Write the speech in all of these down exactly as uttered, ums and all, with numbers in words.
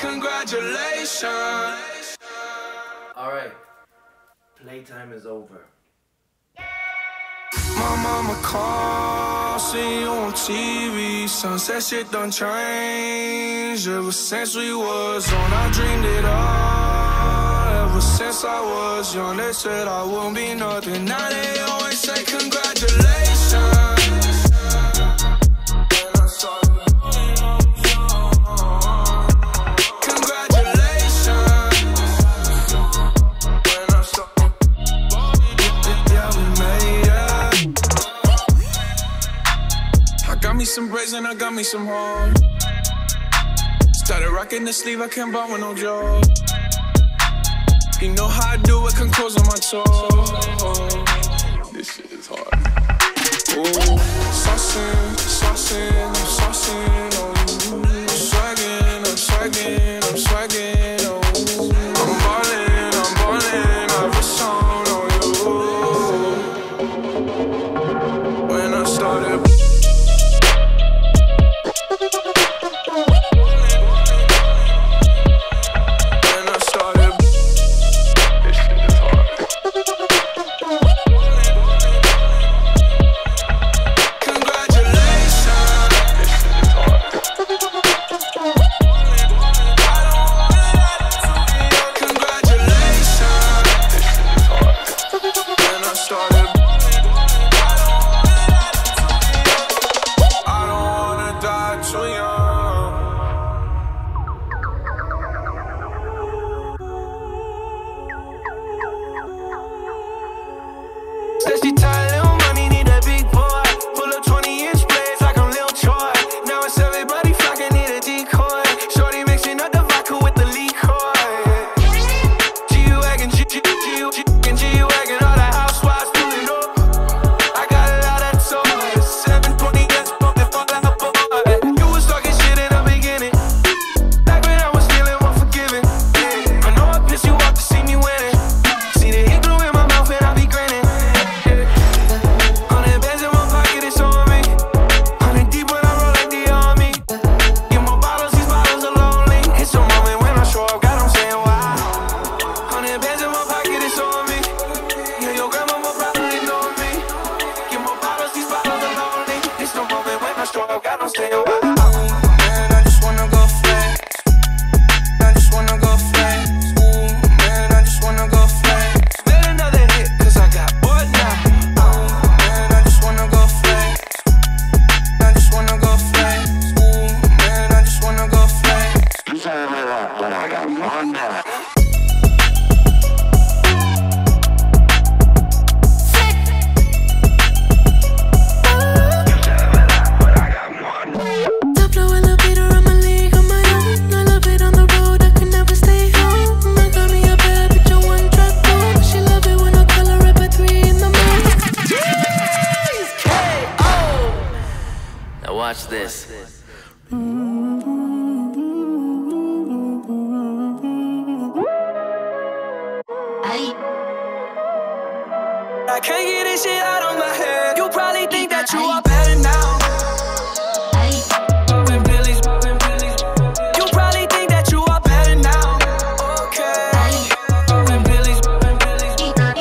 congratulations. Alright, playtime is over. My mama called, see you on T V. Sunset shit done changed. Ever since we was on, I dreamed it all. Ever since I was young, they said I won't be nothing. Now they always say congratulations. Some braids and I got me some hard. Started rocking the sleeve, I can't buy with no job. You know how I do it, can close on my toes. This shit is hard. Ooh, saucing, saucing, I'm saucing on you. I'm swagging, I'm swagging, I'm swagging on you. I'm ballin', I'm ballin', I have a song on you. When I started watch this. I can't get this shit out of my head. You probably think that you are better now. Poppin' pillies, poppin' pillies. You probably think that you are better now. Okay. Poppin' pillies, poppin' pillies.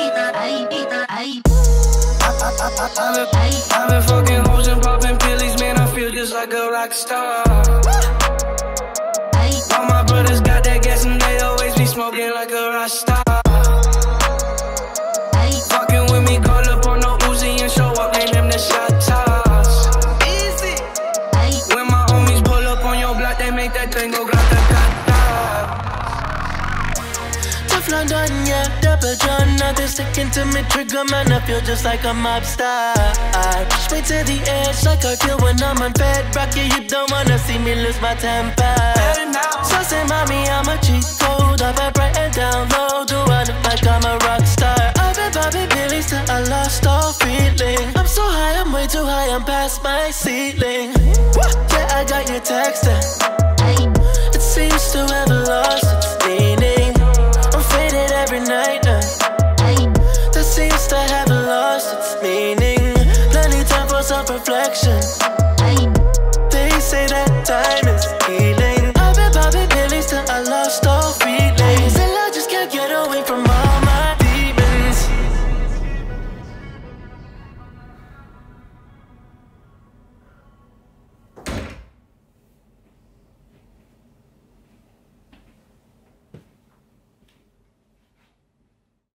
I've been fucking hoes and poppin' pillies, man. I feel just like a rock star. All my brothers got that gas and they always be smoking like a rock star. Fucking with me, call up on no Uzi and show up, name them the shot toss. Easy. When my homies pull up on your block, they make that thing go grata-ta-ta. Tough London, yeah, double John. Nothing sticking to me, trigger man, I feel just like a mob star. Push me to the edge like I feel when I'm on bed. Rock you, you don't wanna see me lose my temper. So say mommy, I'm a cheat code. I've been bright and down low. Do I look like I'm a rock star? I've been popping pillies till I lost all feeling. I'm so high, I'm way too high, I'm past my ceiling. Yeah, I got you texting.